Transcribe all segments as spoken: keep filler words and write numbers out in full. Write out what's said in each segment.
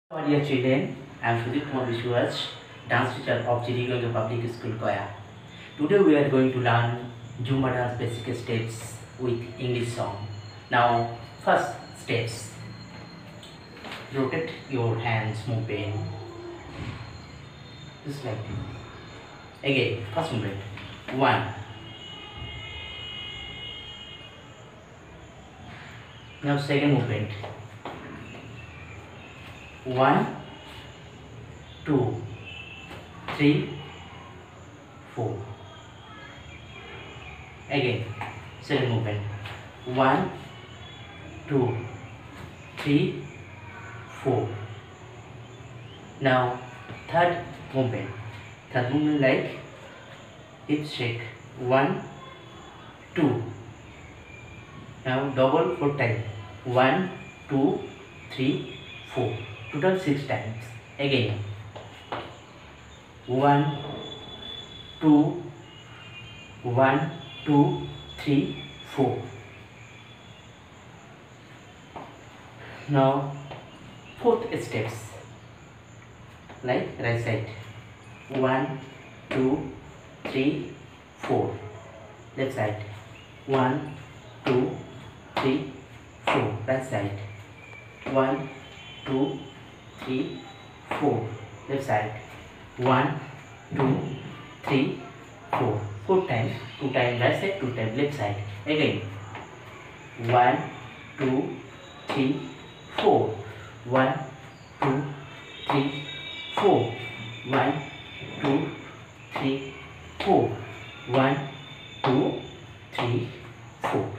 Hello dear children, I am Sudip Biswas, dance teacher of G D.Goenka Public School, Gaya. Today we are going to learn Zumba dance basic steps with English song. Now, first steps. Rotate your hands movement. Just like this. Again, first movement. One. Now second movement. One, two, three, four. Again, second movement. One, two, three, four. Now, third movement. Third movement like hip shake. One, two. Now, double four times. One, two, three, four. Total six times. Again, one, two, one, two, three, four. Now, fourth steps like right side. One, two, three, four. Left side. One, two, three, four. Right side. One, two, three, four. Left side. One, two, three, four. Four times. Two times right side. Two times left side. Again. One, two, three, four. One, two, three, four. One, two, three, four. One, two, three, four.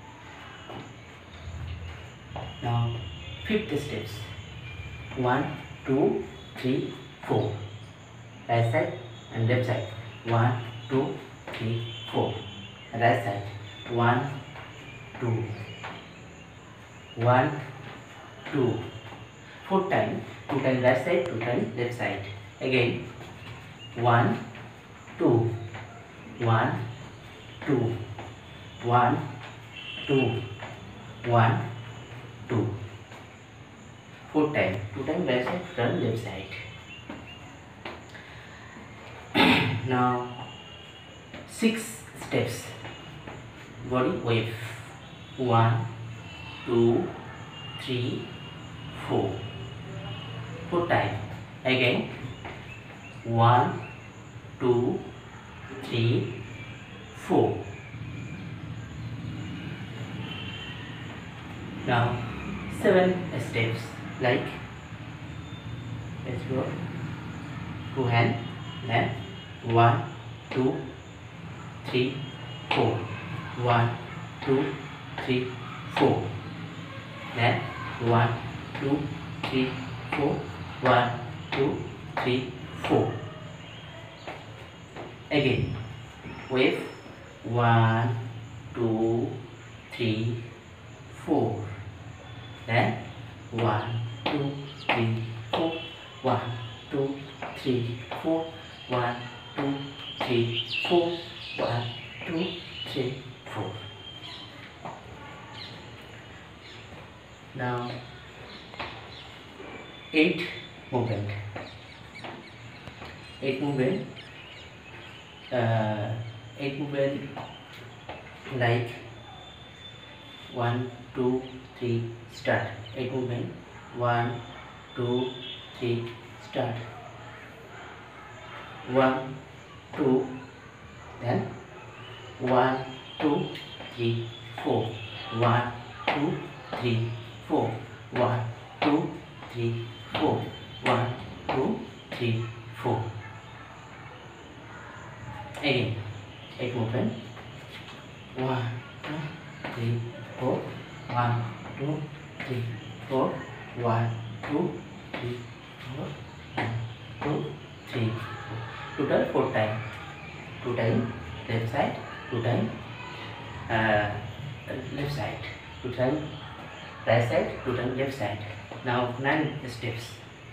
Now, fifth steps. One, two, three, four. Right side and left side. One, two, three, four. Right side. One, two. One, two. Four times. Two times right side. Two times left side. Again. One, two. One, two. One, two. One, two. Four times. Two times right side, two times left side. Now, six steps. Body wave. One, two, three, four. Four times. Again. One, two, three, four. Now, seven steps. Like, let's go. Two hand, then one, two, three, four. One, two, three, four. Then one, two, three, four. One, two, three, four. Again, wave. One, two, three, four. Then one, two, three, four. One, two, three, four. One, two, three, four. One, two, three, four. Now, eight movement. Eight movement. Uh, eight movement like one, two, three, start. Eight movement. One, two, three, start. One, two, then one, two, three, four. One, two, three, four. One, two, three, four. One, two, three, four. Again, eight movement. One, two, three, four. One, two, three, four. One, two, three, four. One, two, three, four. Total four times. Two times left side. Two times uh, left side. Two times right side. Two times left side. Now nine steps.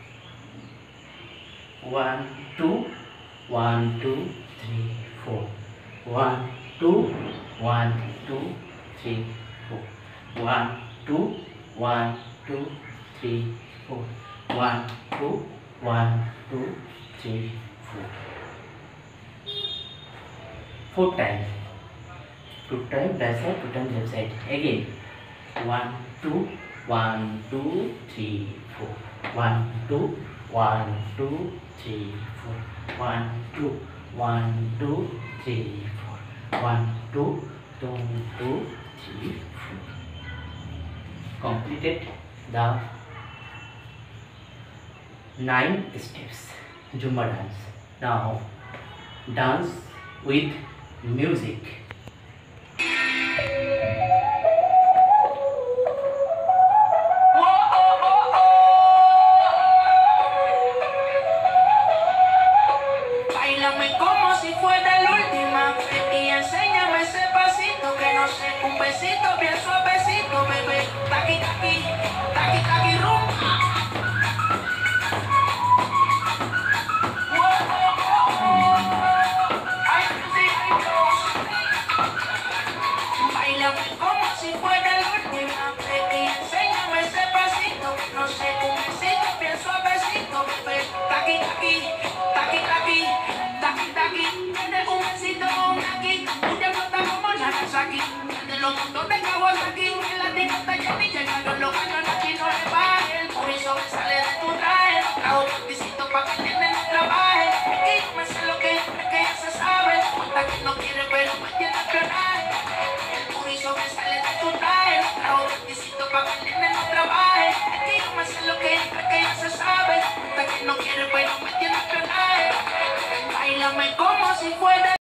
One, two. One, two, three, four. One, two. One, two, three, four. One, two. One, two, three, four. one, two, one, two, three, four. Four times. Two times right side, two times left side. Again. One, two, one, two, three, four. One, two, one, two, three, four. One, two, one, two, three, four. One, two, two, two, three, four. Completed the nine steps Zumba dance. Now dance with music.